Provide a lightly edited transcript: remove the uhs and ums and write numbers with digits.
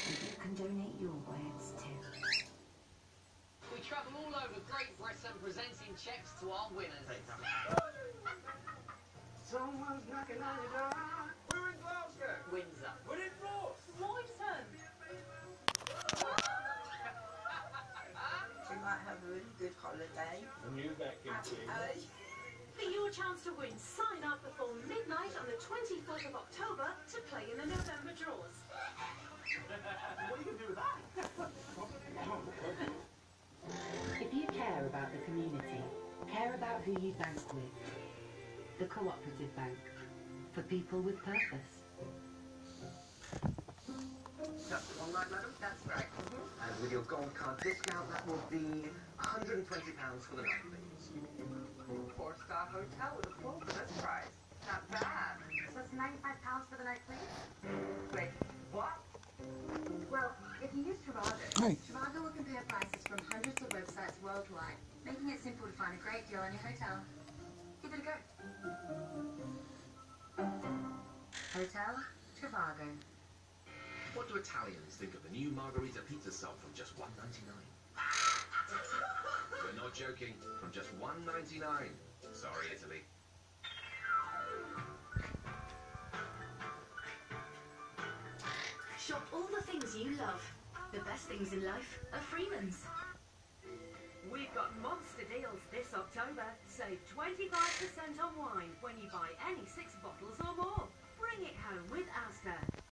You can donate your words too. We travel all over Great Britain presenting cheques to our winners. Someone's knocking on your door. We're in Glasgow. Windsor. We're in Ross. Whitehurn. You might have a really good holiday. A new vacuum cleaner. For your chance to win, sign up before midnight on the 24th of October to play in the November draws. What are you going to do with that? If you care about the community, care about who you bank with. The Cooperative Bank. For people with purpose. Just one night, madam? That's right. And with your gold card discount, that will be £120 for the night, please. 4-star hotel with a full for this price. Not bad. So it's £95 for the night, please? Wait, what? Well, if you use Trivago, Trivago will compare prices from hundreds of websites worldwide, making it simple to find a great deal on your hotel. Give it a go. Hotel Trivago. What do Italians think of the new margarita pizza sub from just $1.99? We're not joking, from just $1.99. Sorry, Italy. Shop all the things you love. The best things in life are Freeman's. We've got monster deals this October. Save 25% on wine when you buy any 6 bottles or more. Bring it home with Asda.